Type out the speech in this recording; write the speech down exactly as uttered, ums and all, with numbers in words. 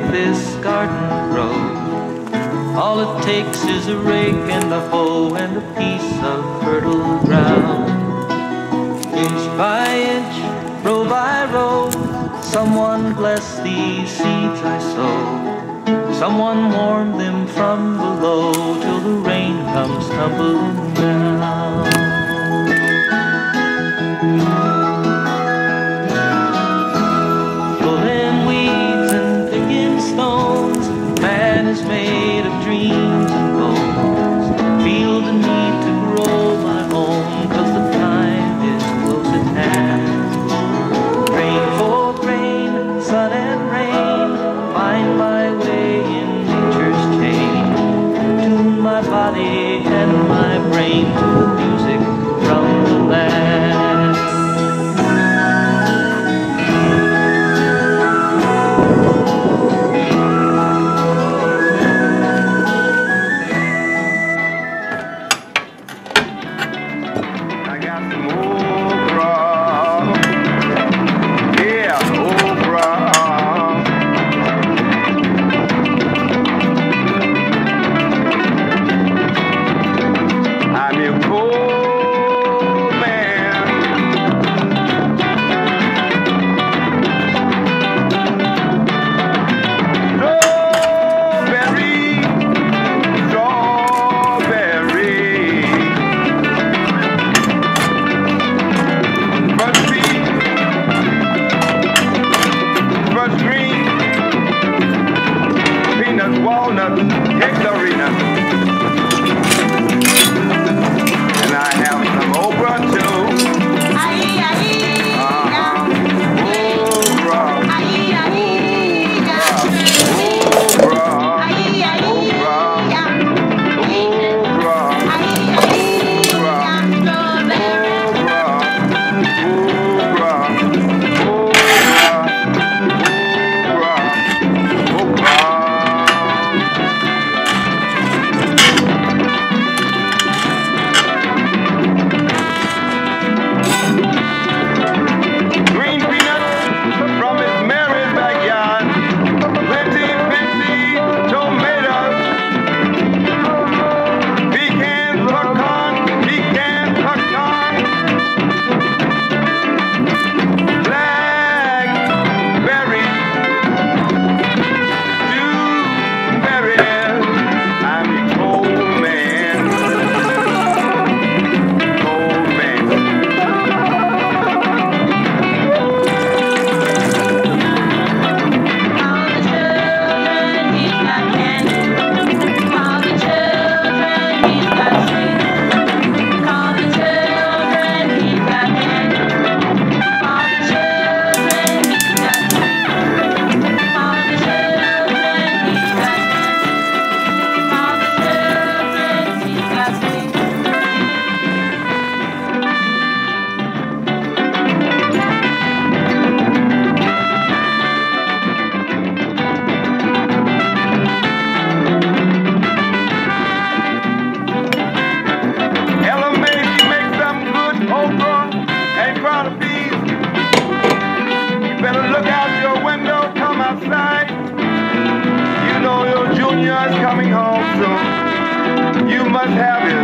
this garden grow. All it takes is a rake and a hoe and a piece of fertile ground. Inch by inch, row by row, someone bless these seeds I sow. Someone warm them from below till the rain comes tumbling down. Pulling weeds and picking stones, man is made of dreams and bones. Feel the need to grow my own, 'cause the time is close at hand. Rain for rain, sun and rain, find my way in nature's chain. Tune my body and my brain to the music from the land. I got some okra. Yeah, okra. I'm your cold man. Strawberry, strawberry. First sweet, first green, peanuts, walnuts, nectarines. And I have some okra too. Uh-huh. Okra. Okra. Green peanuts from Miss Mary's backyard. Plenty, plenty tomatoes. Pecans, pecan, pecan, pecan. Blackberries, blueberries. I'm a cold man. Cold man. Ella Mae, she makes some good okra and ground beef. You better look out your window, come outside. You know your junior is coming home soon. You must have his